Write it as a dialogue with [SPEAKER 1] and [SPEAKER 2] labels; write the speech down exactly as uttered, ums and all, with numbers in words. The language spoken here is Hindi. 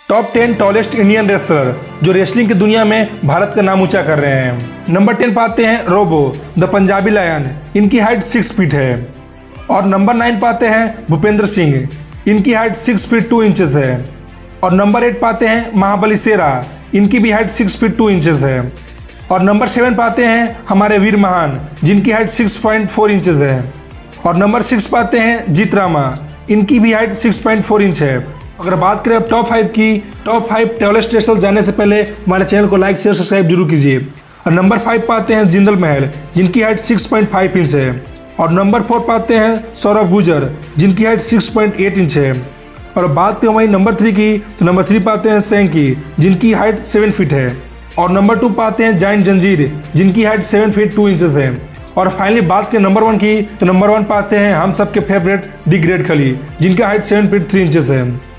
[SPEAKER 1] Top ten tallest Indian wrestler जो रेसलिंग की दुनिया में भारत का नाम ऊंचा कर रहे हैं। नंबर टेन पाते हैं रोबो द पंजाबी लायन, इनकी हाइट सिक्स फीट है। और नंबर नाइन पाते हैं भूपेंद्र सिंह, इनकी height six feet two inches है। और नंबर एट पाते हैं महाबली शेरा, इनकी भी height six feet two inches है। और नंबर सेवन पाते हैं हमारे वीर महान, जिनकी height six point four inches है। और नंबर सिक्स पाते हैं जीत रामा, इनकी भी height six point four inch है। अगर बात करें अब टॉप फाइव की, टॉप फाइव टॉलेस्ट रेसलर जानने से पहले हमारे चैनल को लाइक शेयर सब्सक्राइब जरूर कीजिए। और नंबर फाइव पाते हैं जिंदल महल, जिनकी height six point five inch है। और नंबर फोर पाते हैं सौरभ गुजर, जिनकी height six point eight inch है। और बात करें वहीं नंबर थ्री की, तो नंबर थ्री पाते हैं सेंकी, जिनकी हाइट सेवन फीट है। और नंबर टू पाते हैं जाइंट जंजीर, जिनकी height seven feet two inches है। और फाइनली बात करें नंबर वन की, तो नंबर वन पाते हैं हम सबके फेवरेट दी ग्रेट खली, जिनका height seven feet three inches है।